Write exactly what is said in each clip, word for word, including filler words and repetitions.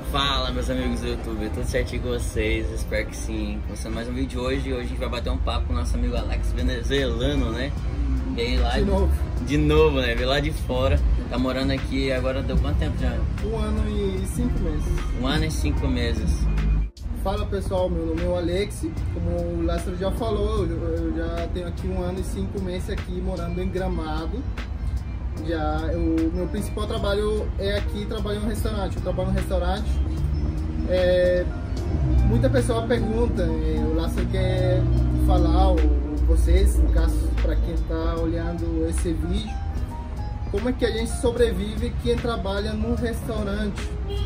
Fala, meus amigos do YouTube, tudo certinho com vocês? Espero que sim. Começando mais um vídeo hoje. Hoje a gente vai bater um papo com o nosso amigo Alex, venezuelano, né? Veio lá de, de novo. De novo, né? Veio lá de fora. Tá morando aqui agora, deu quanto tempo já? Um ano e cinco meses. Um ano e cinco meses. Fala pessoal, meu nome é o Alex. Como o Lázaro já falou, eu já tenho aqui um ano e cinco meses aqui morando em Gramado. Já o meu principal trabalho é aqui, trabalho em um restaurante. Eu trabalho no restaurante. É, muita pessoa pergunta, é, o Lázaro quer falar, ou vocês, no caso, para quem está olhando esse vídeo, como é que a gente sobrevive quem trabalha no restaurante.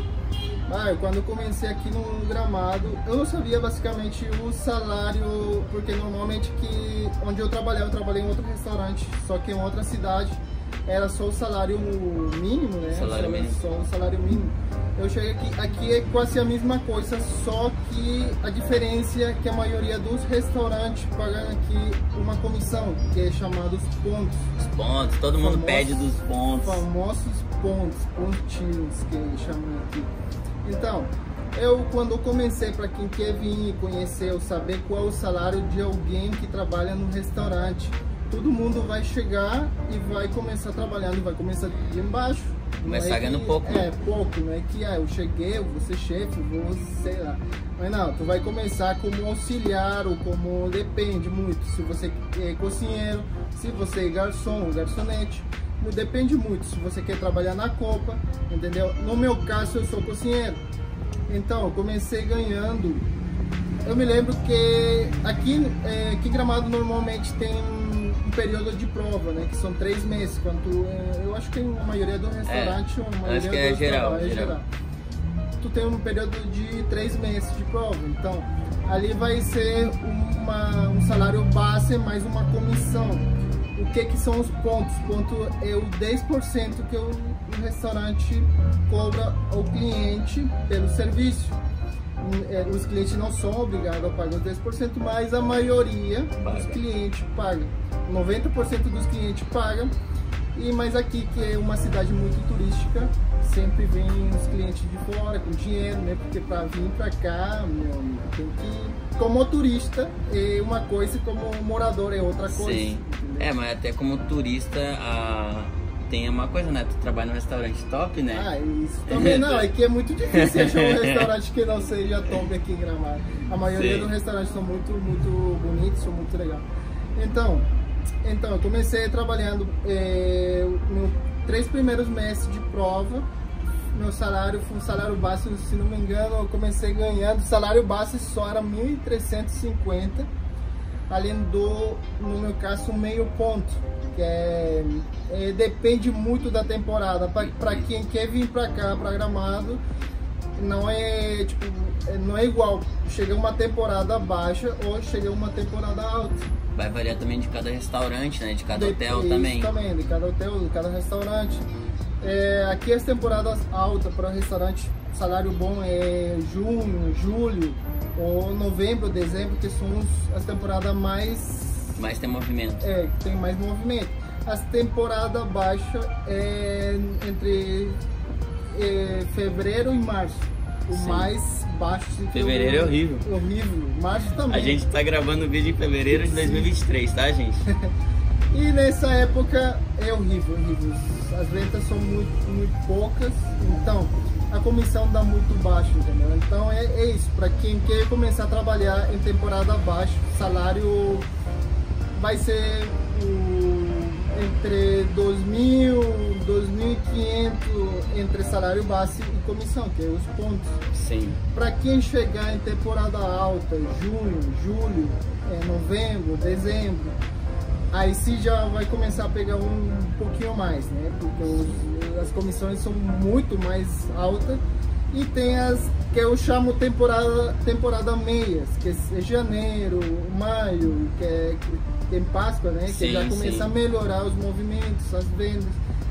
Ah, quando eu comecei aqui no Gramado, eu não sabia basicamente o salário, porque normalmente que onde eu trabalhava, eu trabalhei em outro restaurante, só que em outra cidade. Era só o salário mínimo, né? Salário só, mínimo. só o salário mínimo. Eu cheguei aqui, aqui é quase a mesma coisa, só que a diferença é que a maioria dos restaurantes pagam aqui uma comissão, que é chamada os pontos. Os pontos, todo mundo famosos, pede dos pontos. Famosos pontos, pontinhos que chamam aqui. Então, eu quando eu comecei, para quem quer vir conhecer ou saber qual é o salário de alguém que trabalha no restaurante, todo mundo vai chegar e vai começar trabalhando, vai começar de embaixo. Começar ganhando é pouco. É, pouco, não é que ah, eu cheguei, eu vou ser chefe, eu vou, sei lá. Mas não, tu vai começar como auxiliar ou como, depende muito. Se você é cozinheiro, se você é garçom ou garçonete, depende muito. Se você quer trabalhar na copa, entendeu? No meu caso, eu sou cozinheiro. Então, eu comecei ganhando. Eu me lembro que aqui, é, aqui em Gramado normalmente tem um período de prova, né? Que são três meses. Quando eu acho que a maioria do restaurante, é, a maioria acho que é geral, é geral. geral. Tu tem um período de três meses de prova. Então, ali vai ser uma, um salário base mais uma comissão. O que que são os pontos? Ponto é o dez por cento que o, o restaurante cobra ao cliente pelo serviço. Os clientes não são obrigados a pagar os dez por cento, mas a maioria Paga. dos clientes paga. noventa por cento dos clientes pagam. E mas aqui, que é uma cidade muito turística, sempre vem os clientes de fora com dinheiro, né? Porque para vir para cá, meu amigo, tem que, como turista é uma coisa, e como morador é outra coisa. Sim. Entendeu? É, mas até como turista, a... tem uma coisa, né? Tu trabalha num restaurante top, né? Ah, isso também não. É que é muito difícil achar um restaurante que não seja top aqui em Gramado. A maioria Sim. dos restaurantes são muito, muito bonitos, são muito legais. Então, então eu comecei trabalhando é, nos três primeiros meses de prova. Meu salário foi um salário básico, se não me engano, eu comecei ganhando. O salário básico só era mil e trezentos e cinquenta, além do, no meu caso, um meio ponto. Que é, é, depende muito da temporada. Para quem quer vir para cá, para Gramado, não é tipo, não é igual. Chega uma temporada baixa ou chega uma temporada alta. Vai variar também de cada restaurante, né? De cada de, hotel isso também. também, de cada hotel, de cada restaurante. É, aqui as temporadas altas para restaurante, salário bom é junho, julho ou novembro, dezembro, que são as temporadas mais mais tem movimento. É, tem mais movimento. As temporadas baixas é entre é, fevereiro e março. O Sim. mais baixo. Fevereiro é horrível. Horrível. Março também. A gente tá gravando o vídeo em fevereiro de dois mil e vinte e três, tá, gente? E nessa época é horrível, horrível. As vendas são muito, muito poucas. Então, a comissão dá muito baixo, entendeu? Então é, é isso. Para quem quer começar a trabalhar em temporada baixa, salário vai ser o, entre dois mil, dois mil e quinhentos entre salário base e comissão, que é os pontos. Sim. Para quem chegar em temporada alta, junho, julho, é, novembro, dezembro, aí sim já vai começar a pegar um pouquinho mais, né? Porque os, as comissões são muito mais altas. E tem as que eu chamo temporada, temporada meias, que é janeiro, maio, que é que tem Páscoa, né? Sim, que já começa sim. a melhorar os movimentos, as vendas.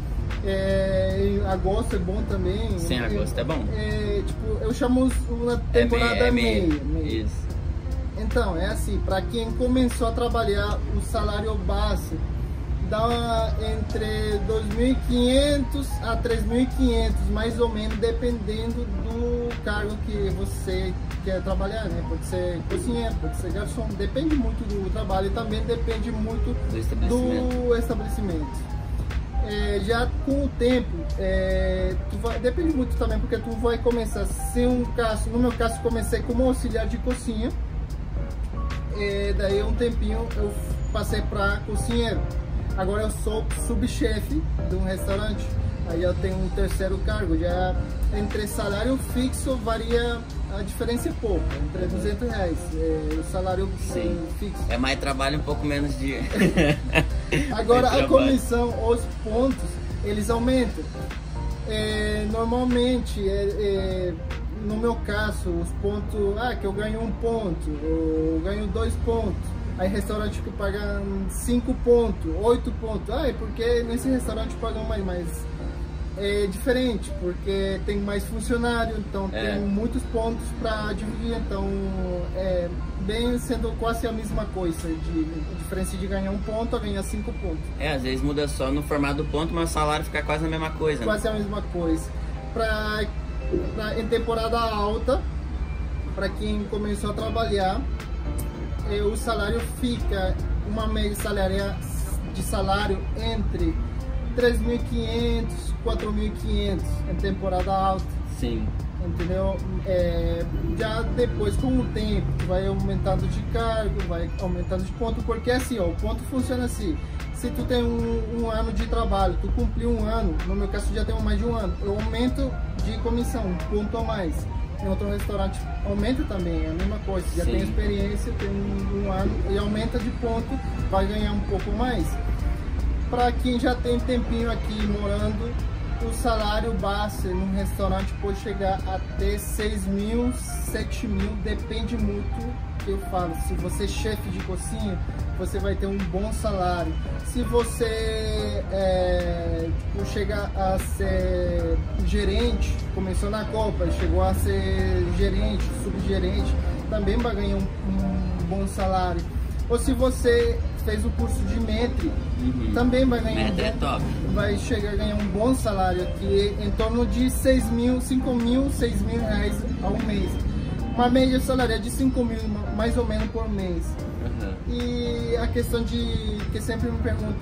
É, agosto é bom também. Sim, agosto é, é bom. É, tipo, eu chamo uma temporada é meia, meia, meia. Isso. Então, é assim, para quem começou a trabalhar, o salário base dá entre dois mil e quinhentos a três mil e quinhentos, mais ou menos, dependendo do cargo que você quer trabalhar, né? Pode ser cozinheiro, pode ser garçom, depende muito do trabalho e também depende muito do estabelecimento. Do estabelecimento. É, já com o tempo, é, tu vai, depende muito também, porque tu vai começar, se um caso, no meu caso comecei como auxiliar de cozinha, é, daí um tempinho eu passei para cozinheiro, agora eu sou subchefe de um restaurante, aí eu tenho um terceiro cargo, já entre salário fixo varia, a diferença é pouco, entre duzentos reais, é, o salário Sim. fixo. É mais trabalho, um pouco menos de... Agora a comissão, os pontos, eles aumentam. É, normalmente, é, é, no meu caso, os pontos, ah, que eu ganho um ponto, ou eu ganho dois pontos. Aí restaurante que paga cinco pontos, oito pontos. Ah, é porque nesse restaurante pagam mais, mas é diferente, porque tem mais funcionário, então é. tem muitos pontos para dividir, então é bem sendo quase a mesma coisa, de a diferença de ganhar um ponto a ganhar cinco pontos. É, às vezes muda só no formato do ponto, mas o salário fica quase a mesma coisa. Quase né? a mesma coisa. Pra, pra, em temporada alta, para quem começou a trabalhar, é, o salário fica uma média salária de salário entre três mil e quinhentos, quatro mil e quinhentos em temporada alta. Sim. Entendeu? É, já depois, com o tempo, vai aumentando de cargo, vai aumentando de ponto, porque assim, ó, o ponto funciona assim. Se tu tem um, um ano de trabalho, tu cumpliu um ano, no meu caso já tenho mais de um ano, eu aumento de comissão, um ponto a mais. Em outro restaurante aumenta também, é a mesma coisa, já Sim. tem experiência, tem um, um ano e aumenta de ponto, vai ganhar um pouco mais. Para quem já tem tempinho aqui morando, o salário base num restaurante pode chegar até seis mil, sete mil, depende muito que eu falo. Se você é chefe de cozinha, você vai ter um bom salário. Se você é, tipo, chega a ser gerente, começou na Copa, chegou a ser gerente, subgerente, também vai ganhar um, um bom salário. Ou se você fez o curso de maître, uhum. também vai ganhar maître um é top. vai chegar a ganhar um bom salário aqui, em torno de seis mil, cinco mil, seis mil reais ao mês. Uma média salarial de cinco mil, mais ou menos, por mês. Uhum. E a questão de, que sempre me pergunta,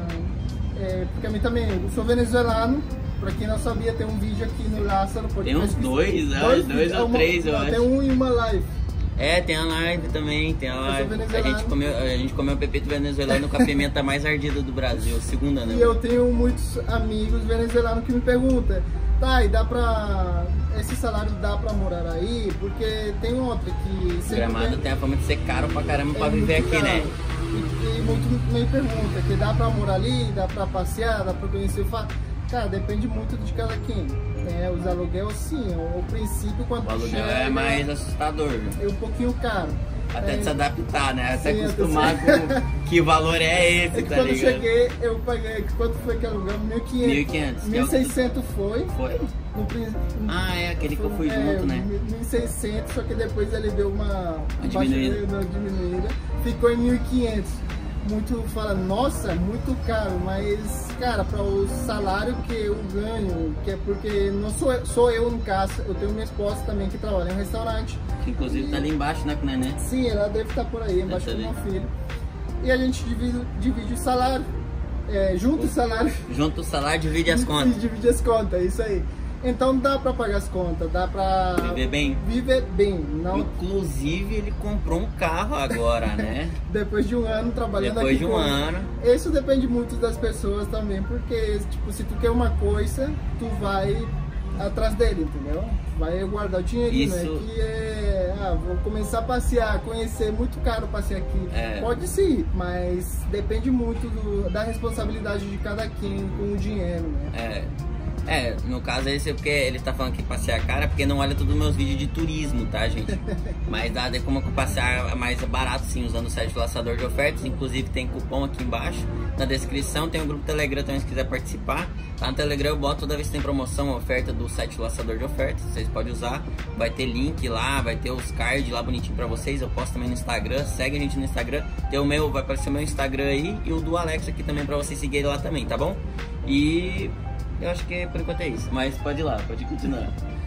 é, porque a mim também, eu sou venezuelano, pra quem não sabia, tem um vídeo aqui no Lázaro. Tem uns dois, dois, dois ou uma, três, eu não, acho. Tem um e uma live. É, tem a live também, tem a live. A gente comeu, a gente comeu pepito venezuelano com a pimenta mais ardida do Brasil, segunda, né? E eu tenho muitos amigos venezuelanos que me perguntam, tá, e dá pra... esse salário dá pra morar aí? Porque tem outra que... Gramado tem a fama de ser caro pra caramba pra é viver aqui, caro. né? E, e muito me pergunta, que dá pra morar ali, dá pra passear, dá pra conhecer o fato. Cara, depende muito de cada quem. É, os aluguéis, sim, o, o princípio quando o aluguel chega, é mais assustador. É um pouquinho caro. Até é, de se adaptar, né? Até sim, acostumar com que valor é esse, é que tá quando ligado? eu cheguei, eu paguei, quanto foi que alugamos? mil e quinhentos. mil e quinhentos. mil e seiscentos foi. Foi? No, ah, é aquele que eu fui é, junto, né? mil e seiscentos, só que depois ele deu uma, uma diminuída. Uma diminuída. Ficou em mil e quinhentos. Muito fala, nossa, muito caro, mas cara, para o salário que eu ganho, que é porque não sou eu, sou eu no caso, eu tenho minha esposa também que trabalha em um restaurante. Que inclusive e, tá ali embaixo, né, com o neném? Sim, ela deve estar por aí, embaixo do meu filho. E a gente divide, divide o salário, é, junto o salário. Junto o salário, divide as contas. Divide as contas, isso aí. Então dá pra pagar as contas, dá pra... Viver bem. Viver bem. Não... Inclusive ele comprou um carro agora, né? Depois de um ano trabalhando Depois aqui. Depois de um com... ano. Isso depende muito das pessoas também, porque tipo, se tu quer uma coisa, tu vai atrás dele, entendeu? Vai guardar o dinheirinho, Isso... né? Que é... Ah, vou começar a passear, conhecer, muito caro passear aqui. É. Pode sim, mas depende muito do, da responsabilidade de cada quem com o dinheiro, né? É. É, no caso esse é porque ele tá falando que passear cara, porque não olha todos os meus vídeos de turismo, tá, gente? Mas dá de como passear mais barato, sim, usando o site do Laçador de Ofertas. Inclusive tem cupom aqui embaixo na descrição, tem o grupo Telegram também se quiser participar. Lá no Telegram eu boto toda vez que tem promoção, oferta do site do Laçador de Ofertas, vocês podem usar. Vai ter link lá, vai ter os cards lá bonitinho pra vocês. Eu posto também no Instagram, segue a gente no Instagram. Tem o meu, vai aparecer o meu Instagram aí e o do Alex aqui também pra vocês seguirem lá também, tá bom? E... eu acho que por enquanto é isso, mas pode ir lá, pode continuar.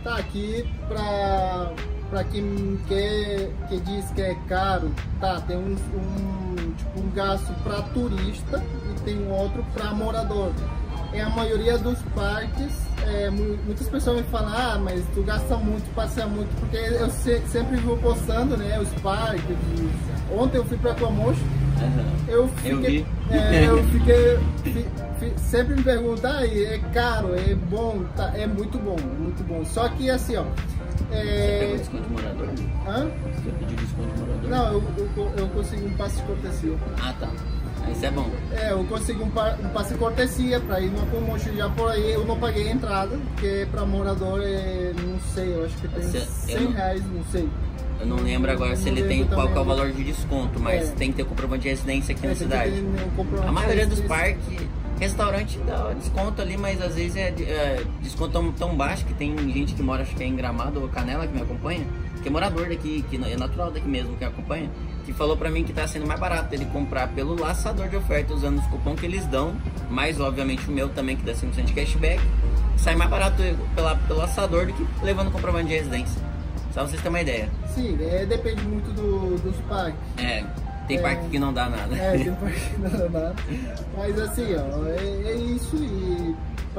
Tá, aqui pra, pra quem quer, que diz que é caro, tá, tem um, um, tipo, um gasto pra turista e tem um outro pra morador. Em a maioria dos parques, é, muitas pessoas me falam, ah, mas tu gasta muito, passeia muito, porque eu se, sempre vou postando, né, os parques. De... Ontem eu fui pra Aquamotion, uhum. eu fiquei, eu, é, eu fiquei fi, fi, sempre me perguntam, ah, é caro, é bom, tá, é muito bom, muito bom. Só que assim, ó. É... Você pegou desconto de morador? Hã? Você pediu desconto de morador? Não, eu, eu, eu consegui um passe de cortesia. Ah, tá. Isso é bom. É, eu consegui um, pa um passe de cortesia para ir no Aquamotion. Já por aí eu não paguei a entrada, porque para morador é, não sei, eu acho que tem Você, cem não, reais, não sei. Eu não lembro agora não se ele tem qual é o valor de desconto, mas é. tem que ter comprovante de residência aqui é, na cidade. A maioria dos parques, restaurante dá desconto ali, mas às vezes é, é desconto tão, tão baixo que tem gente que mora, acho que é em Gramado ou Canela, que me acompanha, que é morador daqui, que é natural daqui mesmo, que acompanha, que falou pra mim que tá sendo mais barato ele comprar pelo laçador de oferta usando os cupons que eles dão, mais obviamente o meu também, que dá cinco por cento de cashback, sai mais barato pela, pelo laçador do que levando comprovante de residência. Só pra vocês terem uma ideia. Sim, é, depende muito do, dos parques. É, tem é, parque que não dá nada. É, tem parque que não dá nada. Mas assim, ó, é, é isso. E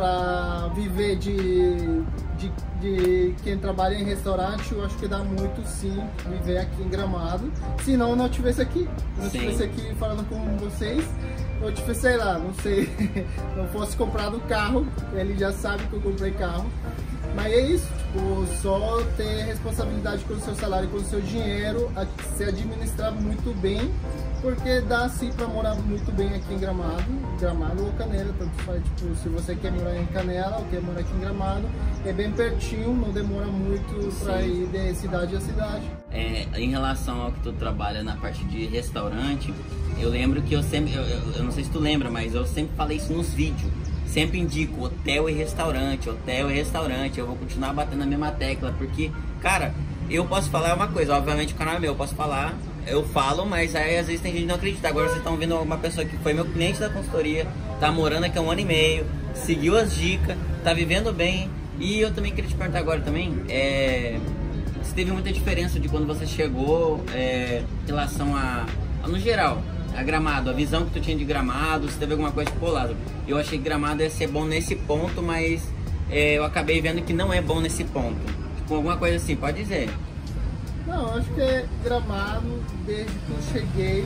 pra viver de, de, de quem trabalha em restaurante, eu acho que dá muito sim viver aqui em Gramado. Se não, eu não estivesse aqui. Se não estivesse aqui falando com vocês, eu tivesse, sei lá, não sei, não fosse comprado carro, ele já sabe que eu comprei carro. Mas é isso, tipo, só ter responsabilidade com o seu salário, com o seu dinheiro, se administrar muito bem, porque dá sim pra morar muito bem aqui em Gramado, Gramado ou Canela, tanto faz, tipo, se você quer morar em Canela ou quer morar aqui em Gramado, é bem pertinho, não demora muito pra ir de cidade a cidade. É, em relação ao que tu trabalha na parte de restaurante, eu lembro que eu sempre, eu, eu, eu não sei se tu lembra, mas eu sempre falei isso nos vídeos. Sempre indico hotel e restaurante, hotel e restaurante. Eu vou continuar batendo na mesma tecla, porque, cara, eu posso falar uma coisa, obviamente o canal é meu, eu posso falar, eu falo, mas aí às vezes tem gente que não acredita. Agora vocês estão vendo uma pessoa que foi meu cliente da consultoria, tá morando aqui há um ano e meio, seguiu as dicas, tá vivendo bem. E eu também queria te perguntar agora também, é, se teve muita diferença de quando você chegou, é, em relação a, a, no geral, a Gramado, a visão que tu tinha de Gramado, se teve alguma coisa tipo, Lázaro, eu achei que Gramado ia ser bom nesse ponto, mas é, eu acabei vendo que não é bom nesse ponto. Tipo, alguma coisa assim, pode dizer. Não, eu acho que é Gramado, desde que eu cheguei,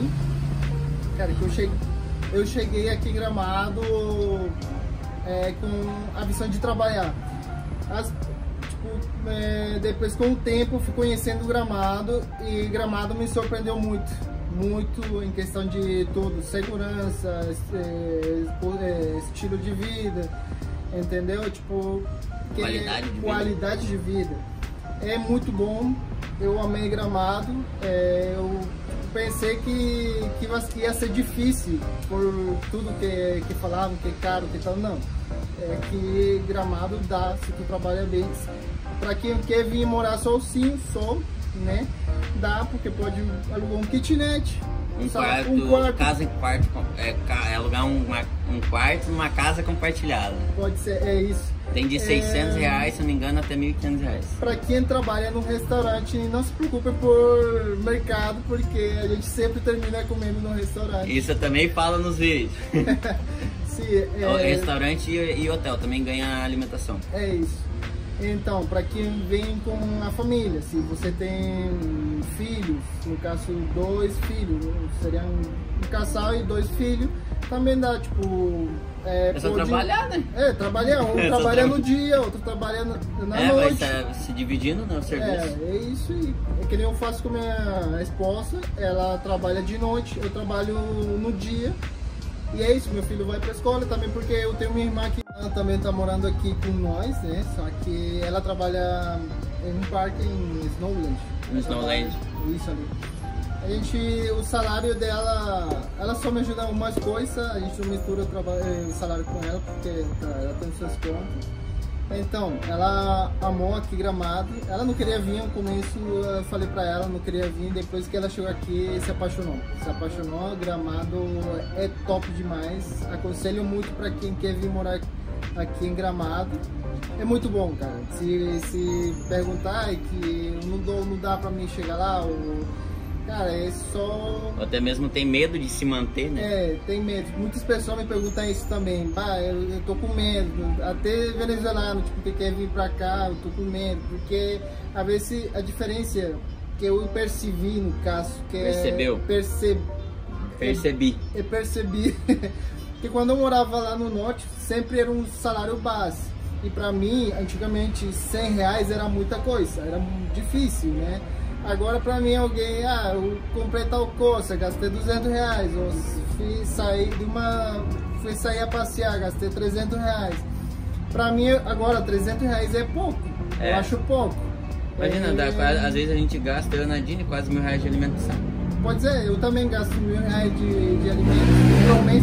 cara, que eu cheguei, eu cheguei aqui em Gramado é, com a visão de trabalhar. As, tipo, é, depois com o tempo eu fui conhecendo Gramado e Gramado me surpreendeu muito. Muito em questão de tudo, segurança, é, estilo de vida, entendeu? Tipo, qualidade de, qualidade de vida. É muito bom, eu amei Gramado, é, eu pensei que, que ia ser difícil por tudo que, que falavam, que é caro, que tal, não. É que Gramado dá, se tu trabalha bem. Para quem quer vir morar sozinho, só, né? Dá, porque pode alugar um kitnet, um quarto, um quarto, casa em quarto, é, é alugar um, uma, um quarto numa casa compartilhada. Pode ser, é isso. Tem de seiscentos reais, se não me engano, até mil e quinhentos reais. Para quem trabalha no restaurante, não se preocupe por mercado, porque a gente sempre termina comendo no restaurante. Isso eu também falo nos vídeos. Sim, é... Restaurante e, e hotel também ganha alimentação. É isso. Então, para quem vem com a família, se você tem filhos, no caso dois filhos, seria um, um casal e dois filhos, também dá, tipo... É, é só pode... trabalhar, né? É, trabalhar, um é trabalha no dia, outro trabalha na é, noite. É, vai se dividindo no serviço. É, é isso aí. É que nem eu faço com minha esposa, ela trabalha de noite, eu trabalho no dia. E é isso, meu filho vai pra escola também, porque eu tenho minha irmã que ela também tá morando aqui com nós, né? Só que ela trabalha em um parque em Snowland. No Snowland? Isso ali. A gente, o salário dela, ela só me ajuda em algumas coisas, a gente não mistura o, trabalho, o salário com ela, porque tá, ela tem suas contas. Então, ela amou aqui Gramado, ela não queria vir no começo, eu falei pra ela, não queria vir, depois que ela chegou aqui, se apaixonou. Se apaixonou, Gramado é top demais, aconselho muito pra quem quer vir morar aqui em Gramado. é muito bom, cara. Se, se perguntar é que não, dou, não dá pra mim chegar lá, ou, cara, é só... Ou até mesmo tem medo de se manter, né? É, tem medo. Muitas pessoas me perguntam isso também. Ah, eu, eu tô com medo. Até venezuelano, tipo, que quer vir pra cá, eu tô com medo. Porque, às vezes, a diferença que eu percebi, no caso, que Percebeu? é... Perce, Percebi. Eu, eu percebi que quando eu morava lá no norte, sempre era um salário base. E pra mim, antigamente, cem reais era muita coisa. Era difícil, né? Agora pra mim alguém, ah, eu comprei tal coisa, gastei duzentos reais, ou fui sair de uma, fui sair a passear, gastei trezentos reais. Pra mim agora trezentos reais é pouco, é. Eu acho pouco. Imagina, é, dá, às vezes a gente gasta, eu e a Nadine, quase mil reais de alimentação. Pode ser, eu também gasto mil reais de, de alimentos para o mês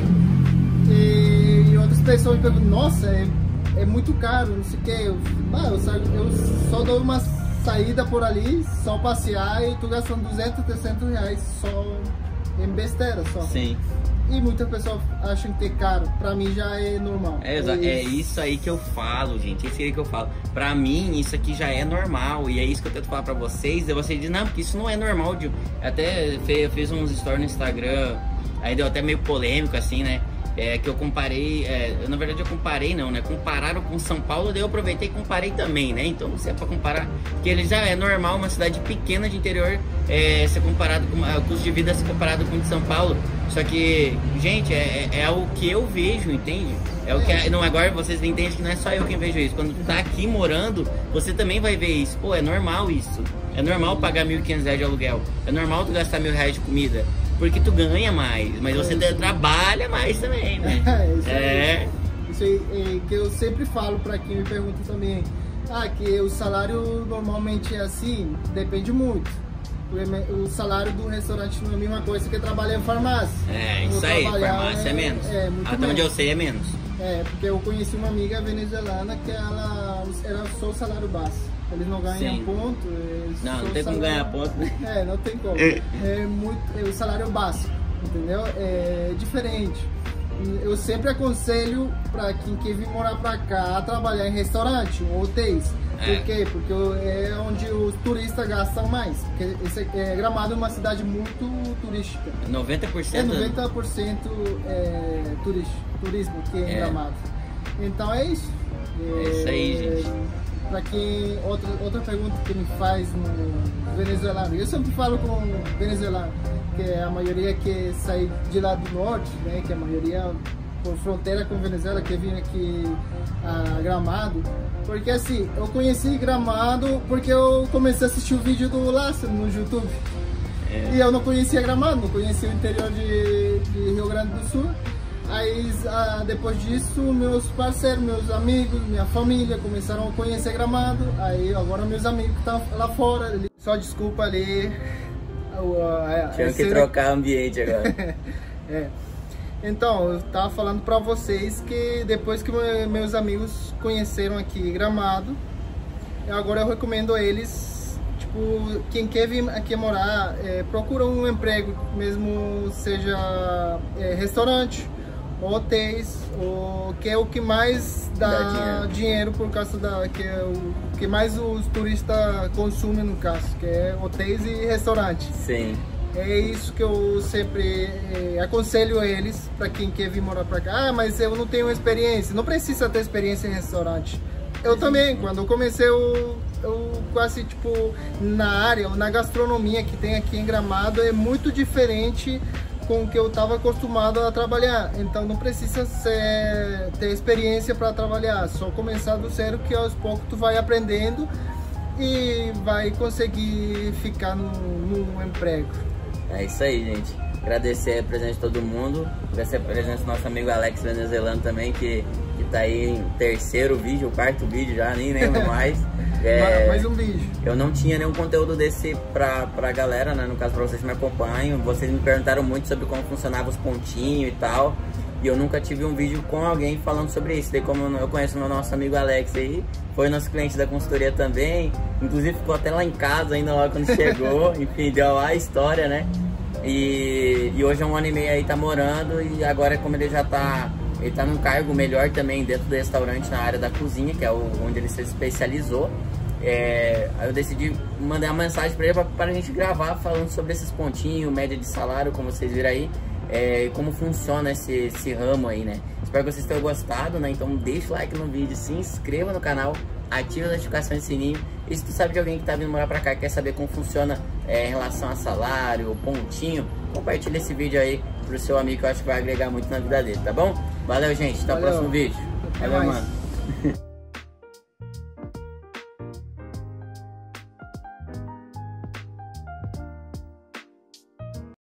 todo. E, e outras pessoas me perguntam, nossa, é, é muito caro, não sei o que. Eu, ah, eu, eu só dou umas saída por ali, só passear e tu gastando duzentos, trezentos reais só em besteira só. Sim. E muitas pessoas acham que é caro, pra mim já é normal. É, é, é isso aí que eu falo, gente, é isso aí que eu falo. Pra mim, isso aqui já é normal, e é isso que eu tento falar pra vocês. E vocês dizem, não, porque isso não é normal. De... Até eu fiz uns stories no Instagram, aí deu até meio polêmico assim, né? É, que eu comparei, é, eu, na verdade eu comparei não, né? Compararam com São Paulo, daí eu aproveitei e comparei também, né? Então se é pra comparar, que ele já é normal, uma cidade pequena de interior, é, ser comparado com, o custo de vida ser comparado com o de São Paulo. Só que, gente, é, é, é o que eu vejo, entende? É o que é, não, agora vocês entendem que não é só eu quem vejo isso. Quando tu tá aqui morando, você também vai ver isso. Pô, é normal isso. É normal pagar mil e quinhentos reais de aluguel. É normal tu gastar mil reais de comida. Porque tu ganha mais, mas você é, trabalha mais também, né? É, isso, é. Isso aí é, que eu sempre falo pra quem me pergunta também. Ah, que o salário normalmente é assim, depende muito. O salário do restaurante não é a mesma coisa que trabalhar em farmácia. É, isso aí, farmácia é, é menos. É, muito Até menos. Onde eu sei é menos. É, porque eu conheci uma amiga venezuelana que ela era só o salário básico. Eles não ganham Sim. ponto. Não, não tem como ganhar ponto, né? É, não tem como. É, muito, é o salário básico, entendeu? É diferente. Eu sempre aconselho para quem quer vir morar para cá trabalhar em restaurante ou hotéis. É. Por quê? Porque é onde os turistas gastam mais. Porque esse é, Gramado é uma cidade muito turística. noventa por cento? É noventa por cento é, turismo, turismo que é em Gramado. Então é isso. É, é isso aí, gente. Para quem outra outra pergunta que me faz no venezuelano, eu sempre falo com venezuelano, que a maioria que sai de lá do norte, né, que a maioria por fronteira com Venezuela que vem aqui a Gramado, porque assim eu conheci Gramado porque eu comecei a assistir o vídeo do Lázaro no YouTube é. E eu não conhecia Gramado, não conhecia o interior de, de Rio Grande do Sul. Aí, depois disso, meus parceiros, meus amigos, minha família começaram a conhecer Gramado. Aí, agora meus amigos que estão lá fora, só desculpa ali. Tinha que trocar o ambiente agora. É. Então, eu tava falando pra vocês que depois que meus amigos conheceram aqui Gramado, agora eu recomendo a eles, tipo, quem quer vir aqui morar, é, procura um emprego, mesmo seja é, restaurante, hotéis, ou que é o que mais dá, dá dinheiro. dinheiro por causa da que é o que mais os turistas consumem no caso, que é hotéis e restaurantes. Sim. É isso que eu sempre é, aconselho eles para quem quer vir morar para cá. Ah, mas eu não tenho experiência. Não precisa ter experiência em restaurante. Eu Sim. também, quando eu comecei, eu, eu quase tipo na área, na gastronomia que tem aqui em Gramado é muito diferente com o que eu estava acostumado a trabalhar. Então não precisa ser, ter experiência para trabalhar, só começar do zero que aos poucos tu vai aprendendo e vai conseguir ficar no, no emprego. É isso aí, gente. Agradecer a presença de todo mundo, agradecer a presença do nosso amigo Alex venezuelano também, que, que tá aí em terceiro vídeo, quarto vídeo já, nem lembro mais. É, mais um vídeo. Eu não tinha nenhum conteúdo desse pra, pra galera, né? No caso, pra vocês que me acompanham. Vocês me perguntaram muito sobre como funcionava os pontinhos e tal. E eu nunca tive um vídeo com alguém falando sobre isso. Daí, como eu conheço o nosso amigo Alex aí, foi nosso cliente da consultoria também. Inclusive ficou até lá em casa ainda lá quando chegou. Enfim, deu lá a história, né? E, e hoje é um ano e meio aí tá morando. E agora, como ele já tá Ele tá num cargo melhor também dentro do restaurante na área da cozinha, que é o, onde ele se especializou. É, aí eu decidi mandar uma mensagem para ele para a gente gravar falando sobre esses pontinhos, média de salário, como vocês viram aí, é, e como funciona esse, esse ramo aí, né? Espero que vocês tenham gostado, né? Então deixa o like no vídeo, se inscreva no canal, ative a notificação e sininho. E se tu sabe de alguém que tá vindo morar pra cá e quer saber como funciona é, em relação a salário, pontinho, compartilha esse vídeo aí pro seu amigo, que eu acho que vai agregar muito na vida dele, tá bom? Valeu, gente, até Valeu. o próximo vídeo. Até Valeu, mais. mano.